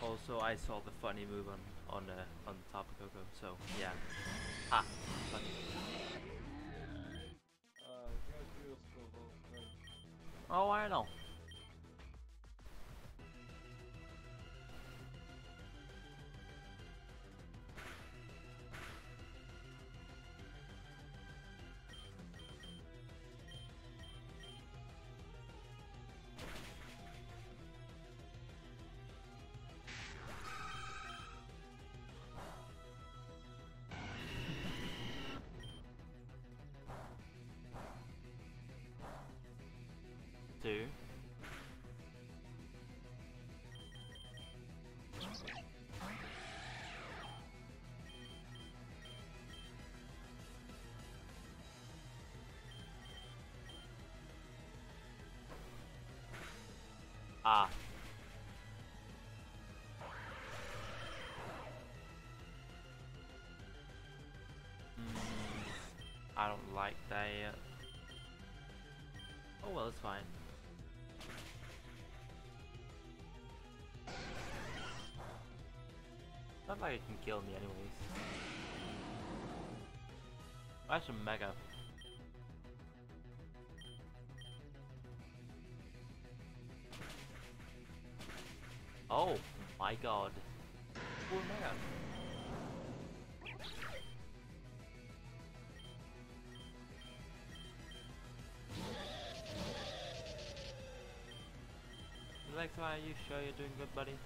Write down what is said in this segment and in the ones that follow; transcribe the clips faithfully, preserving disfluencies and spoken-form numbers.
Also, I saw the funny move on on uh, on top of Coco, so yeah. Ha! Funny. Uh, go to your school, then. Oh, I know. Two. Ah. Mm, I don't like that. Oh well, it's fine. Not like it can kill me anyways. That's a mega. Oh my god. Full mega. Lex, are you sure you're doing good, buddy?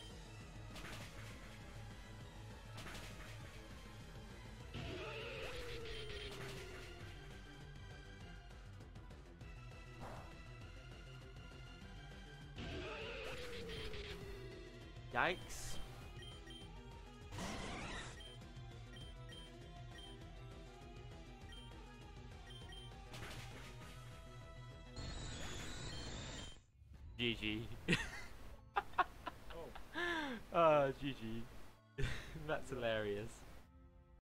Yikes. G G. Oh. Uh, G G. That's hilarious.